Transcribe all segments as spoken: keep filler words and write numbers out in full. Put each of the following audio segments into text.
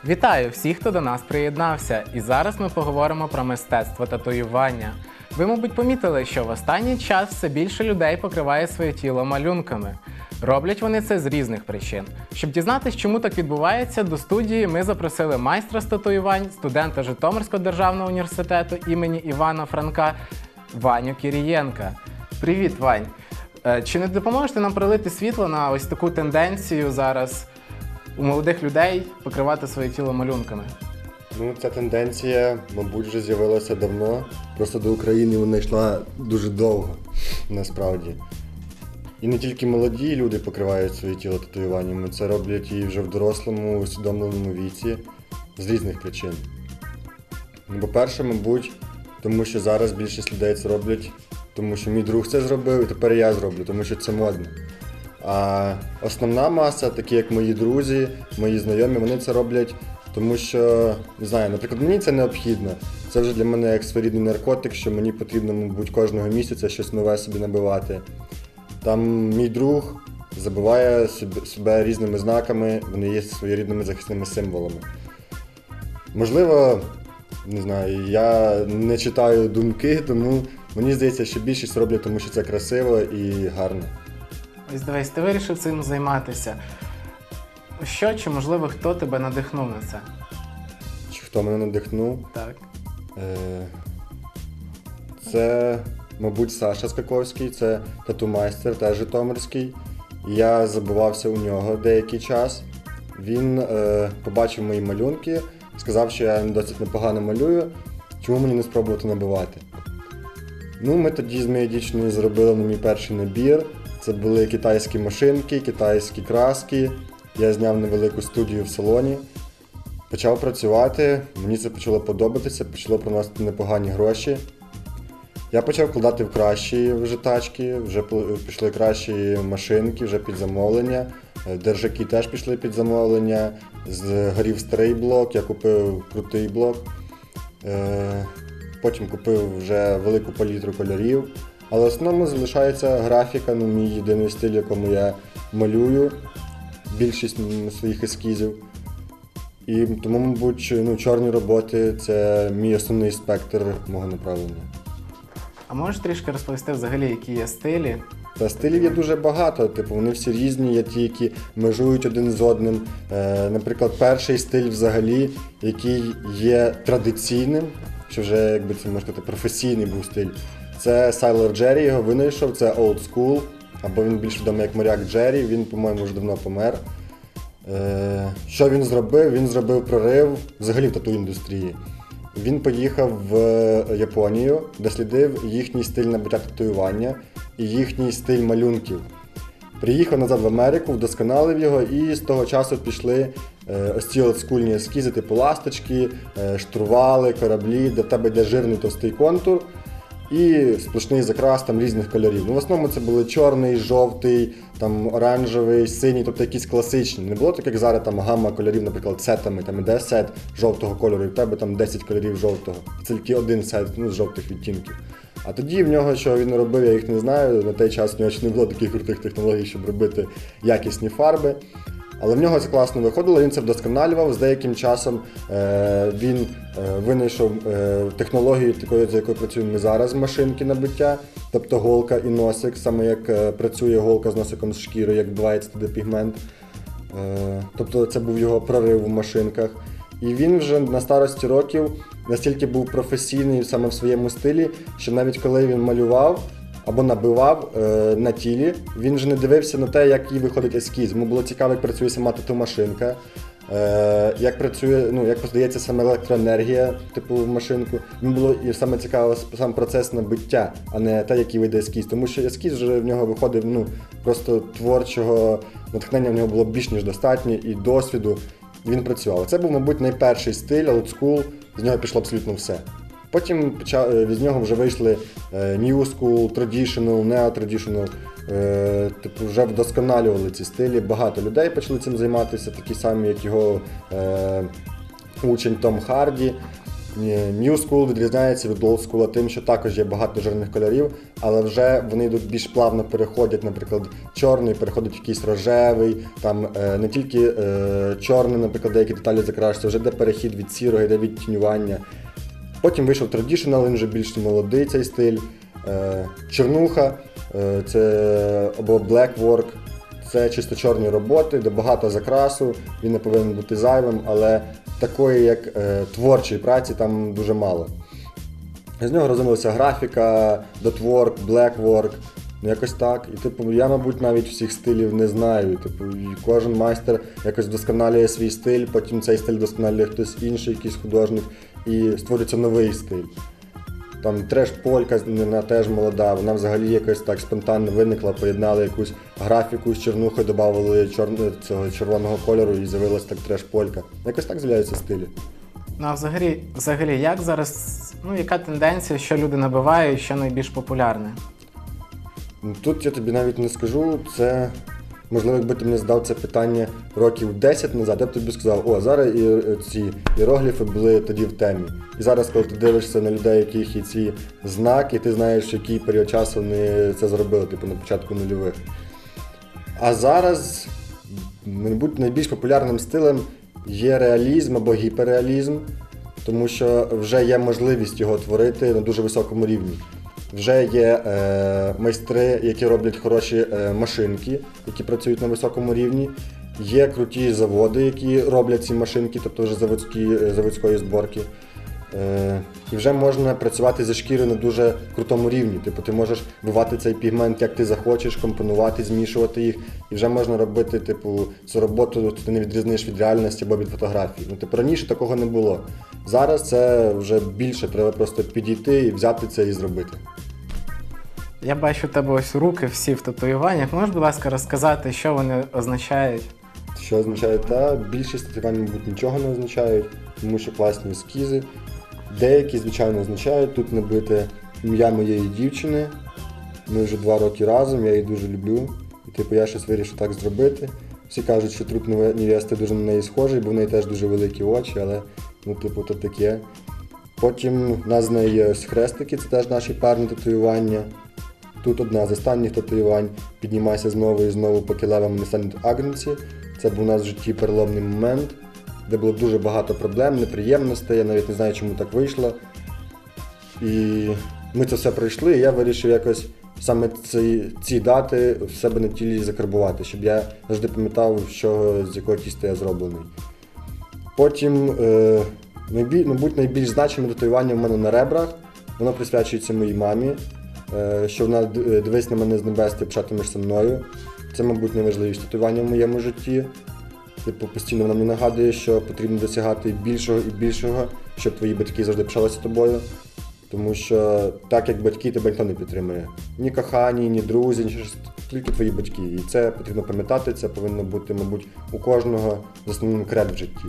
Вітаю всіх, хто до нас приєднався. І зараз ми поговоримо про мистецтво татуювання. Ви, мабуть, помітили, що в останній час все більше людей покриває своє тіло малюнками. Роблять вони це з різних причин. Щоб дізнатися, чому так відбувається, до студії ми запросили майстра з татуювань, студента Житомирського державного університету імені Івана Франка Ваню Кірієнка. Привіт, Вань! Чи не допоможете нам пролити світло на ось таку тенденцію зараз у молодих людей покривати своє тіло малюнками? Ну, ця тенденція, мабуть, вже з'явилася давно. Просто до України вона йшла дуже довго, насправді. І не тільки молоді люди покривають своє тіло татуюваннями, це роблять і вже в дорослому, усвідомленому віці з різних причин. Ну, по-перше, мабуть, тому що зараз більшість людей це роблять, тому що мій друг це зробив, і тепер я зроблю, тому що це модно. А основна маса, такі як мої друзі, мої знайомі, вони це роблять, тому що, не знаю, наприклад, мені це необхідно. Це вже для мене як своєрідний наркотик, що мені потрібно, мабуть, кожного місяця щось нове собі набивати. Там мій друг забиває себе різними знаками, вони є своєрідними захисними символами. Можливо, не знаю, я не читаю думки, тому мені здається, що більшість роблять, тому що це красиво і гарно. Ось дивись, ти вирішив цим займатися. Що чи, можливо, хто тебе надихнув на це? Чи хто мене надихнув? Так. Е, Це, мабуть, Саша Скаковський, це тату-майстер, теж житомирський. Я забувався у нього деякий час. Він е, побачив мої малюнки, сказав, що я досить непогано малюю, чому мені не спробувати набивати. Ну, ми тоді з моєю дівчиною зробили на мій перший набір. Це були китайські машинки, китайські краски. Я зняв невелику студію в салоні. Почав працювати, мені це почало подобатися, почало приносити непогані гроші. Я почав вкладати в кращі вже тачки, вже пішли кращі машинки, вже під замовлення. Держаки теж пішли під замовлення. Згорів старий блок, я купив крутий блок. Потім купив вже велику палітру кольорів. Але в основному залишається графіка, ну, мій єдиний стиль, в якому я малюю більшість своїх ескізів. І тому, мабуть, ну, чорні роботи – це мій основний спектр мого направлення. А можеш трішки розповісти взагалі, які є стилі? Та стилів є дуже багато, типу, вони всі різні, є ті, які межують один з одним. Е, наприклад, перший стиль взагалі, який є традиційним, що вже, якби це можна сказати, професійний був стиль. Це Сайлор Джері, його винайшов, це Old School, або він більш відомий як моряк Джері, він, по-моєму, вже давно помер. Е, що він зробив? Він зробив прорив взагалі в тату-індустрії. Він поїхав в Японію, дослідив їхній стиль набуття татуювання і їхній стиль малюнків. Приїхав назад в Америку, вдосконалив його, і з того часу пішли е, ось ці олдскульні ескізи, типу ласточки, е, штурвали, кораблі, де в тебе йде жирний товстий контур і сплошний закрас там різних кольорів. Ну, в основному це були чорний, жовтий, там, оранжевий, синій, тобто якісь класичні. Не було так, як зараз там гамма кольорів, наприклад, сетами, там іде сет жовтого кольору, і в тебе там десять кольорів жовтого. Це тільки один сет, ну, з жовтих відтінків. А тоді в нього, що він робив, я їх не знаю, на той час в нього ще не було таких крутих технологій, щоб робити якісні фарби. Але в нього це класно виходило, він це вдосконалював. З деяким часом е, він е, винайшов е, технологію, такою, за якою працюємо ми зараз, машинки набиття, тобто голка і носик, саме як е, працює голка з носиком з шкіри, як вбивається туди пігмент. Е, тобто це був його прорив в машинках. І він вже на старості років настільки був професійний саме в своєму стилі, що навіть коли він малював або набивав е, на тілі, він вже не дивився на те, як їй виходить ескіз. Йому було цікаво, як працює сама тату-машинка, е, як працює, ну, як подається саме електроенергія, типу, в машинку. Йому було і саме цікаво сам процес набиття, а не те, який вийде ескіз. Тому що ескіз вже в нього виходив, ну, просто творчого натхнення в нього було більш ніж достатньо і досвіду. І він працював. Це був, мабуть, найперший стиль, old school, з нього пішло абсолютно все. Потім з нього вже вийшли New School, Traditional, Neo-Traditional, типу вже вдосконалювали ці стилі. Багато людей почали цим займатися, такі самі, як його е, учень Том Харді. New School відрізняється від Old School тим, що також є багато жирних кольорів, але вже вони йдуть більш плавно переходять, наприклад, чорний, переходить в якийсь рожевий, там е, не тільки е, чорний, наприклад, деякі деталі закрашуються, вже йде перехід від сірого, йде відтінювання. Потім вийшов Traditional, він вже більш молодий цей стиль. Е, Чорнуха, е, це або Black Work. Це чисто чорні роботи, де багато закрасу, він не повинен бути зайвим, але такої, як е, творчої праці, там дуже мало. З нього розвинулася графіка, dotwork, blackwork, ну якось так. І типу, я, мабуть, навіть всіх стилів не знаю. Типу, і кожен майстер якось вдосконалює свій стиль, потім цей стиль вдосконалює хтось інший, якийсь художник, і створюється новий стиль. Там треш-полька, вона теж молода, вона взагалі якось так спонтанно виникла, поєднали якусь графіку з чорнухою, додали чор... цього червоного кольору і з'явилася так треш-полька. Якось так з'являються стилі. Ну а взагалі, взагалі, як зараз, ну яка тенденція, що люди набивають, що найбільш популярне? Ну, тут я тобі навіть не скажу, це, можливо, якби ти мені задав це питання років десять назад, я б тобі сказав, о, зараз і ці іерогліфи були тоді в темі. І зараз, коли ти дивишся на людей, яких є ці знаки, ти знаєш, в який період часу вони це зробили, типу на початку нульових. А зараз, мабуть, найбільш популярним стилем є реалізм або гіперреалізм, тому що вже є можливість його творити на дуже високому рівні. Вже є е, майстри, які роблять хороші е, машинки, які працюють на високому рівні. Є круті заводи, які роблять ці машинки, тобто вже заводські, заводської зборки. Е, і вже можна працювати зі шкірою на дуже крутому рівні. Типу, ти можеш вивати цей пігмент, як ти захочеш, компонувати, змішувати їх. І вже можна робити типу, цю роботу, ти не відрізниш від реальності або від фотографії. Ну, типу, раніше такого не було. Зараз це вже більше, треба просто підійти і взяти це і зробити. Я бачу у тебе ось руки всі в татуюваннях. Можеш, будь ласка, розказати, що вони означають? Що означає та, більшість татуювань, мабуть, нічого не означають, тому що класні ескізи. Деякі, звичайно, означають. Тут набите ім'я моєї дівчини. Ми вже два роки разом, я її дуже люблю. І типу я щось вирішив так зробити. Всі кажуть, що труп невести дуже на неї схожий, бо в неї теж дуже великі очі, але ну, типу, то таке. Потім в нас з нею є ось хрестики, це теж наші парні татуювання. Тут одна з останніх татуювань «Піднімайся знову і знову, поки левами не стануть агнці». Це був у нас в житті переломний момент, де було дуже багато проблем, неприємностей, я навіть не знаю, чому так вийшло. І ми це все пройшли, і я вирішив якось саме ці, ці дати в себе на тілі закарбувати, щоб я завжди пам'ятав, що, з якого тіста я зроблений. Потім, е, найбіль, мабуть, найбільш значиме татуювання в мене на ребрах, воно присвячується моїй мамі. Що вона дивись на мене з небес, ти пишатимешся мною. Це, мабуть, найважливіше татуювання в моєму житті. Типу, постійно вона мені нагадує, що потрібно досягати більшого і більшого, щоб твої батьки завжди пишалися тобою. Тому що так, як батьки, тебе ніхто не підтримує. Ні кохані, ні друзі, ні щось, тільки твої батьки. І це потрібно пам'ятати, це повинно бути, мабуть, у кожного з основним кред в житті.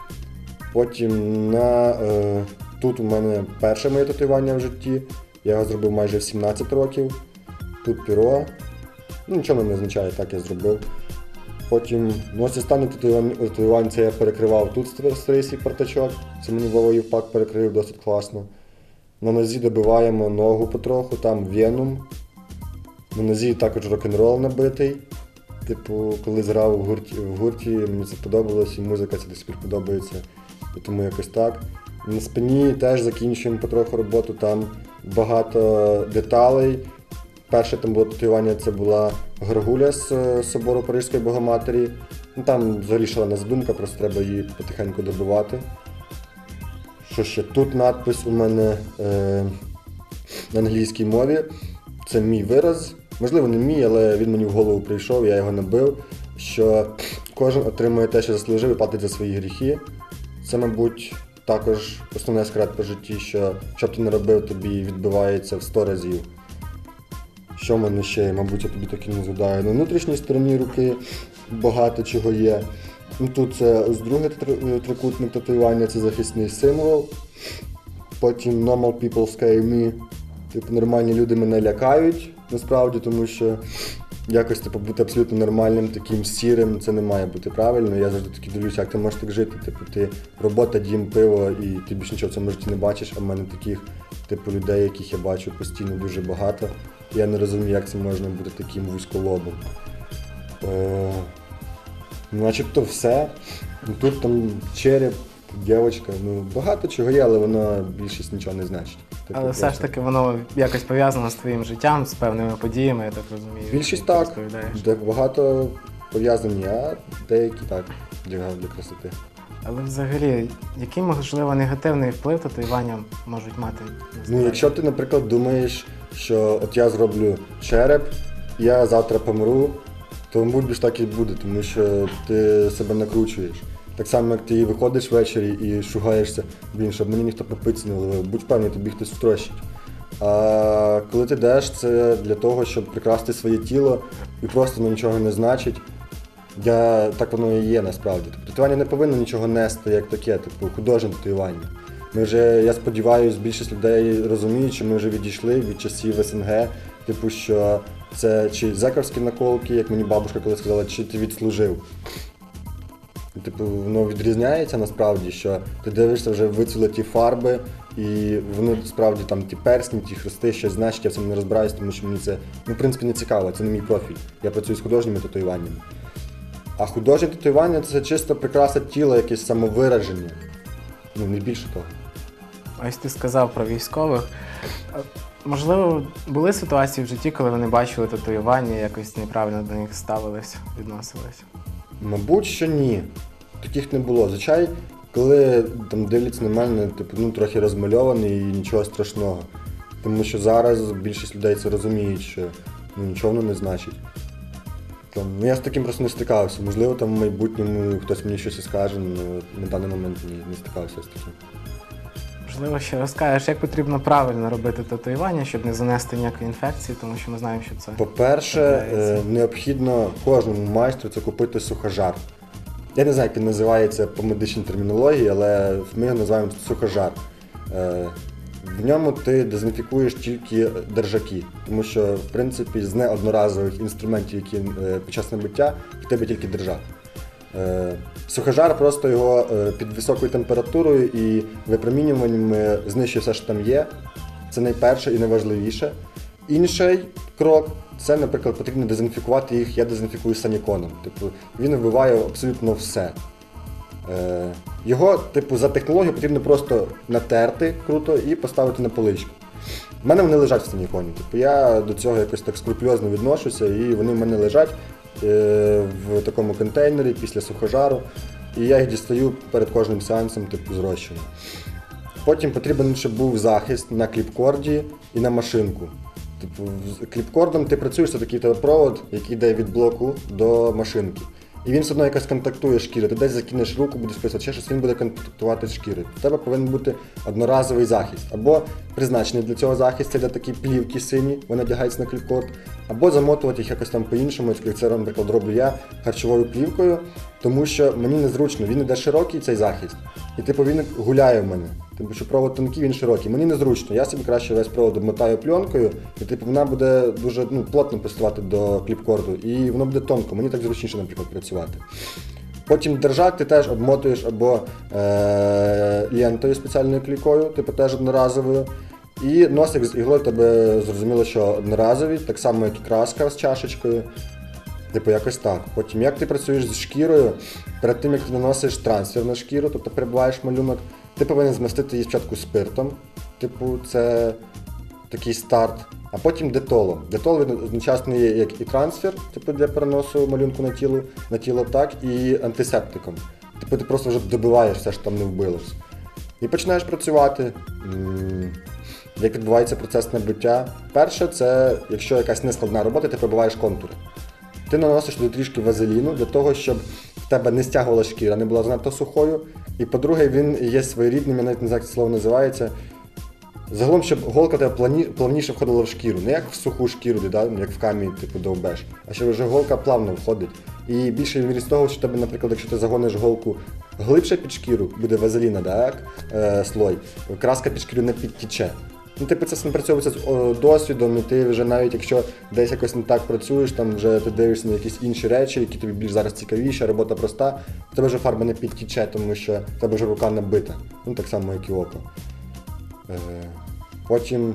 Потім на, е, тут у мене перше моє татуювання в житті. Я його зробив майже в сімнадцять років. Тут піро. Ну, нічого не означає, так я зробив. Потім, ну ось останнє татуювання це я перекривав тут старий свій партачок. Це мені Вова Євпак перекрив досить класно. На нозі добиваємо ногу потроху, там венум. На нозі також рок-н-рол набитий. Типу, коли зграв в гурті, в гурті, мені це подобалось, і музика це до сих пір подобається. І тому якось так. На спині теж закінчуємо потроху роботу, там багато деталей. Перше там було татуювання, це була горгуля з собору Паризької Богоматері. Ну, там взагалі шалена задумка, просто треба її потихеньку добивати. Що ще? Тут надпис у мене е, на англійській мові. Це мій вираз. Можливо, не мій, але він мені в голову прийшов, я його набив. Що кожен отримує те, що заслужив і платить за свої гріхи. Це, мабуть, також основне секрет по житті, що що б ти не робив, тобі відбивається в сто разів. Що в мене ще є? Мабуть, я тобі так і не згадаю. На внутрішній стороні руки багато чого є. Ну, тут це ось друге трикутник татуювання, це захисний символ. Потім normal people scare me. Типу, нормальні люди мене лякають, насправді, тому що якось типу, бути абсолютно нормальним, таким сірим, це не має бути правильно. Я завжди таки дивлюся, як ти можеш так жити. Типу, ти робота, дім, пиво, і ти більш нічого в цьому житті не бачиш, а в мене таких типу, людей, яких я бачу постійно дуже багато. Я не розумію, як це можна бути таким вузьколобом. Е, ну, начебто все. Тут там череп, дівчинка, ну багато чого є, але воно більшість нічого не значить. Типу, Але все ж таки воно якось пов'язано з твоїм життям, з певними подіями, я так розумію. Більшість які ти так, розповідаєш. де багато пов'язані, а деякі так, для, для красоти. Але взагалі, який, можливо, негативний вплив татуювання можуть мати на Ну, здоров'я? якщо ти, наприклад, думаєш, що от я зроблю череп, я завтра помру, то, мабуть, більш так і буде, тому що ти себе накручуєш. Так само, як ти виходиш ввечері і шугаєшся, блін, щоб мені ніхто по пиці не ловив, будь певний, тобі хтось втрощить. А коли ти йдеш, це для того, щоб прикрасти своє тіло і просто воно нічого не значить. Я, так воно і є насправді. Тобто татуювання не повинно нічого нести як таке, типу художнє татуювання. Ми вже, я сподіваюся, більшість людей розуміють, що ми вже відійшли від часів СНГ, типу, що це чи зековські наколки, як мені бабушка колись сказала, чи ти відслужив. І, типу, воно відрізняється насправді, що ти дивишся вже вицвілі фарби, і вони справді там ті персні, ті хрести, щось значить, я в цьому не розбираюсь, тому що мені це, ну, в принципі, не цікаво, це не мій профіль. Я працюю з художніми татуюваннями. А художнє татуювання – це чисто прикраса тіла, якесь самовираження. Ну, не більше того. Ось ти сказав про військових. А, Можливо, були ситуації в житті, коли вони бачили татуювання, якось неправильно до них ставились, відносились? Мабуть, що ні. Таких не було. Звичай, коли там дивляться на мене, типу, ну, трохи розмальований і нічого страшного. Тому що зараз більшість людей це розуміють, що ну, нічого воно не значить. Там, ну, я з таким просто не стикався. Можливо, там в майбутньому хтось мені щось і скаже, але на даний момент ні, не стикався з таким. Можливо, ще розкажеш, як потрібно правильно робити татуювання, щоб не занести ніякої інфекції, тому що ми знаємо, що це... По-перше, трапляється. е, необхідно кожному майстру це купити сухожар. Я не знаю, як він називається по медичній термінології, але ми його називаємо сухожар. Е, В ньому ти дезінфікуєш тільки держаки, тому що, в принципі, з неодноразових інструментів, які е, під час набиття, в тебе тільки держак. Е, Сухожар просто його е, під високою температурою і випромінюванням е, знищує все, що там є. Це найперше і найважливіше. Інший крок – це, наприклад, потрібно дезінфікувати їх, я дезінфікую саніконом. Тобто він вбиває абсолютно все. Е, Його, типу, за технологію потрібно просто натерти круто і поставити на поличку. У мене вони лежать в саніконі. Типу, я до цього якось так скрупульозно відношуся, і вони в мене лежать е, в такому контейнері після сухожару. І я їх дістаю перед кожним сеансом, типу, зрощую. Потім потрібен, щоб був захист на кліпкорді і на машинку. Типу, з кліпкордом ти працюєш, це такий тебе провод, який йде від блоку до машинки. І він все одно якось контактує з шкірою. Ти десь закинеш руку, будеш писати, ще щось, він буде контактувати з шкірою. У тебе повинен бути одноразовий захист. Або призначений для цього захист, це для такі плівки сині, вони одягаються на кліпкорд. Або замотувати їх якось там по-іншому, як це, наприклад, роблю я, харчовою плівкою, тому що мені незручно, він іде широкий, цей захист, і типу він гуляє в мене. Тому що провод тонкий, він широкий. Мені незручно, я собі краще весь провод обмотаю пленкою, і типу вона буде дуже ну, плотно пристувати до кліпкорду, і воно буде тонко, мені так зручніше, наприклад, працювати. Потім держак ти теж обмотуєш або е- лентою спеціальною клейкою, типу теж одноразовою. І носик з іглою тебе зрозуміло, що одноразовий, так само як і краска з чашечкою. Типу якось так. Потім як ти працюєш з шкірою, перед тим як ти наносиш трансфер на шкіру, тобто перебуваєш малюнок, ти повинен змастити її спочатку спиртом, типу це такий старт, а потім детолом. Детол одночасно є як і трансфер, типу для переносу малюнку на тіло, на тіло, так і антисептиком. Типу ти просто вже добиваєш все, що там не вбилось. І починаєш працювати. Як відбувається процес набиття? Перше, це якщо якась нескладна робота, ти пробиваєш контури. Ти наносиш туди трішки вазеліну для того, щоб в тебе не стягувала шкіра, не була занадто сухою. І по-друге, він є своєрідним, я навіть не знаю, як це слово називається. Загалом, щоб голка тебе плавні, плавніше входила в шкіру. Не як в суху шкіру, да, як в камінь типу, довбеш, а щоб вже голка плавно входить. І більше ймовірність того, що тебе, наприклад, якщо ти загониш голку глибше під шкіру, буде вазеліна, да, як, е, слой, краска під шкіру не підтіче. Ну, типу, це напрацьовується з о, досвідом, і ти вже навіть якщо десь якось не так працюєш, там вже ти дивишся на якісь інші речі, які тобі більш зараз цікавіші, робота проста, в тебе вже фарба не підтіче, тому що в тебе вже рука набита. Ну, так само, як і око. Е, потім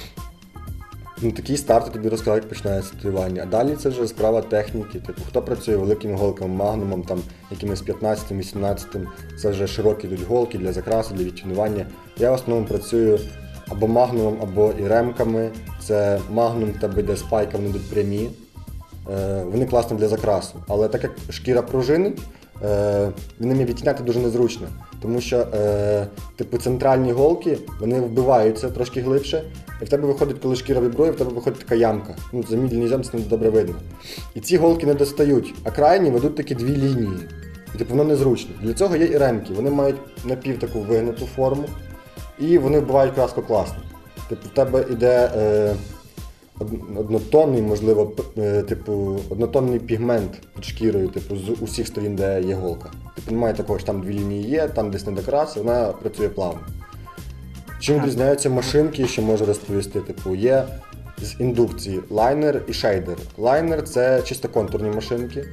ну, такий старт тобі розказав, як починається татуювання. А далі це вже справа техніки. Типу, хто працює великим голками, магнумом, там, якимось п'ятнадцятим-вісімнадцятим, це вже широкі йдуть голки для закраси, для відтінювання. Я в основному працюю або магнумом, або і ремками. Це магнум, в тебе йде спайка, вони йдуть прямі. Е, вони класні для закрасу. Але так як шкіра пружинить, е, ними відтіняти дуже незручно. Тому що е, типу, центральні голки, вони вбиваються трошки глибше. І в тебе виходить, коли шкіра вібрує, в тебе виходить така ямка. Ну, замідлені ямці не добре видно. І ці голки не достають, а крайні ведуть такі дві лінії. І типу, воно незручно. Для цього є і ремки. Вони мають напів таку вигнуту форму. І вони вбивають краску класно. Типу, в тебе йде е, однотонний, можливо, е, типу, однотонний пігмент під шкірою, типу, з усіх сторін, де є голка. Типу, немає такого, що там дві лінії є, там десь не докрас, вона працює плавно. Чим відрізняються машинки, що можу розповісти, типу, є з індукції лайнер і шейдер. Лайнер – це чисто контурні машинки.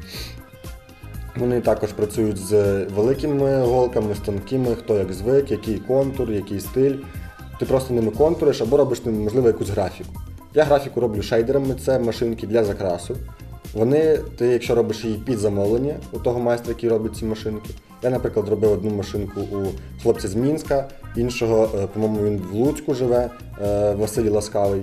Вони також працюють з великими голками, з тонкими, хто як звик, який контур, який стиль. Ти просто ними контуриш або робиш ними, можливо, якусь графіку. Я графіку роблю шейдерами, це машинки для закрасу. Вони, ти якщо робиш її під замовлення у того майстра, який робить ці машинки. Я, наприклад, робив одну машинку у хлопця з Мінська, іншого, по-моєму, він в Луцьку живе, Василій Ласкавий.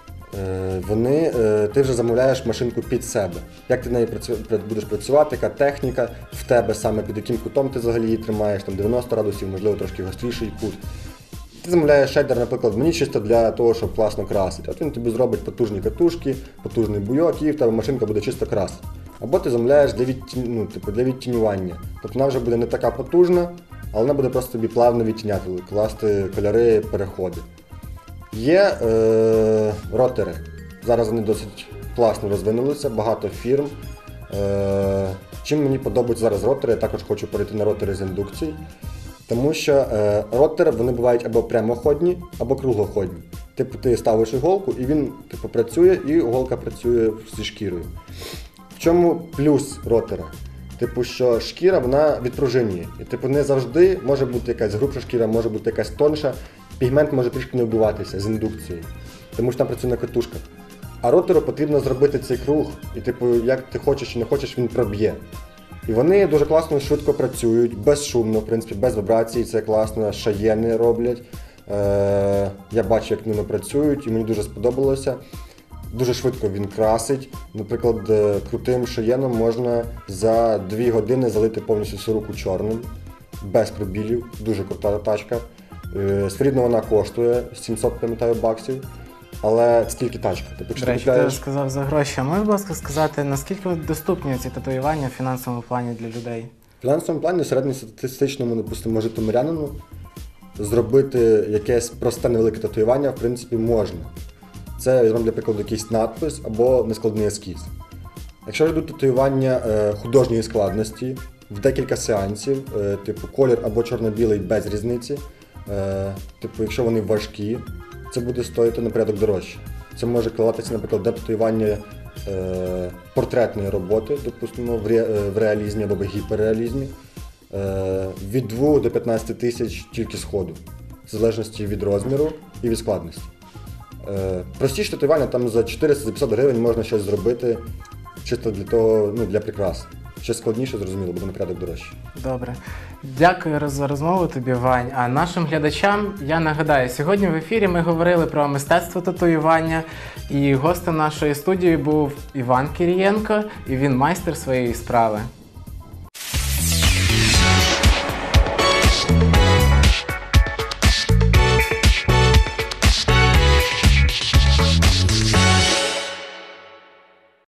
Вони, ти вже замовляєш машинку під себе. Як ти нею будеш працювати, яка техніка в тебе саме, під яким кутом ти взагалі її тримаєш, там дев'яносто градусів, можливо, трошки гостріший кут. Ти замовляєш шейдер, наприклад, мені чисто для того, щоб класно красити. От він тобі зробить потужні катушки, потужний буйок, і в тебе машинка буде чисто красити. Або ти замовляєш для, відтінь... ну, типу, для відтінювання. Тобто вона вже буде не така потужна, але вона буде просто тобі плавно відтіняти, класти кольори, переходи. Є е, ротери. Зараз вони досить класно розвинулися, багато фірм. Е, чим мені подобаються зараз ротери, я також хочу перейти на ротери з індукції. Тому що е, ротери, вони бувають або прямоходні, або круглоходні. Типу ти ставиш іголку і він типу, працює, і іголка працює зі шкірою. В чому плюс ротера? Типу, що шкіра, вона відпружинює. І типу не завжди може бути якась грубша шкіра, може бути якась тонша. Пігмент може трішки не вбиватися з індукцією, тому що там працює на катушках. А ротору потрібно зробити цей круг, і типу, як ти хочеш чи не хочеш, він проб'є. І вони дуже класно, швидко працюють, безшумно, в принципі, без вібрацій, це класно, шаєни роблять. Е, я бачу, як ними працюють, і мені дуже сподобалося. Дуже швидко він красить. Наприклад, крутим шаєном можна за дві години залити повністю всю руку чорним, без пробілів, дуже крута тачка. Сфрідно вона коштує сімсот, пам'ятаю, баксів, але це тільки тачка. Тобто, До речі, купляєш... ти сказав за гроші. А можеш, будь ласка, сказати, наскільки доступні ці татуювання в фінансовому плані для людей? В фінансовому плані середньостатистичному, допустимо, житомирянину зробити якесь просте невелике татуювання, в принципі, можна. Це, візьмемо, для прикладу, якийсь надпис або нескладний ескіз. Якщо йдуть татуювання е, художньої складності, в декілька сеансів, е, типу колір або чорно-білий без різниці, е, типу, якщо вони важкі, це буде стоїти на порядок дорожче. Це може кладатися, наприклад, для татуювання е, портретної роботи, допустимо, в, ре, в реалізмі або в гіперреалізмі, е, від двох до п'ятнадцяти тисяч тільки сходу, в залежності від розміру і від складності. Е, простіші татуювання там за чотириста п'ятдесят гривень можна щось зробити чисто для того, ну, для прикрас. Ще складніше, зрозуміло, буде на порядок дорожче. Добре. Дякую за розмову тобі, Вань. А нашим глядачам я нагадаю, сьогодні в ефірі ми говорили про мистецтво татуювання, і гостем нашої студії був Іван Кирієнко, і він майстер своєї справи.